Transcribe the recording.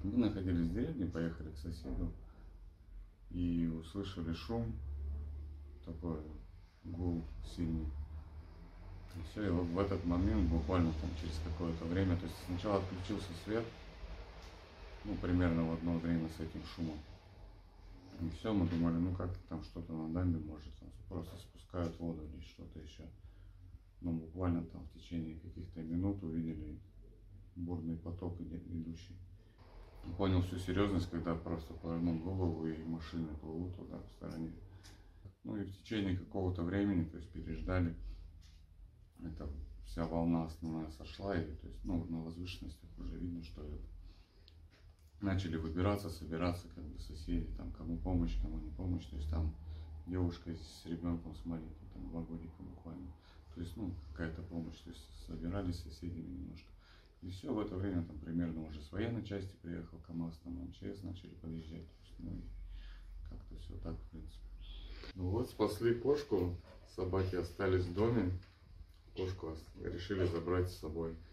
Мы находились в деревне, поехали к соседу и услышали шум, такой гул сильный. И все, и вот в этот момент, буквально там через какое-то время, то есть сначала отключился свет, ну, примерно в одно время с этим шумом. И все, мы думали, ну как там что-то на дамбе, может, там просто спускают воду или что-то еще. Но буквально там в течение каких-то минут увидели бурный поток идущий. Понял всю серьезность, когда просто повернул голову и машины плывут туда в стороне. Ну и в течение какого-то времени, то есть переждали, эта вся волна основная сошла, и то есть, ну, на возвышенностях уже видно, что это. Начали выбираться, собираться, как бы соседи, там, кому помощь, кому не помощь. То есть там девушка с ребенком с маленьким, там 2 годика буквально. То есть, ну, какая-то помощь. То есть собирались с соседями немножко. И все, в это время там примерно уже с военной части приехал КамАЗ, там МЧС начали подъезжать. То есть, ну, и как-то все так, в принципе. Ну вот, спасли кошку, собаки остались в доме. Кошку решили забрать с собой.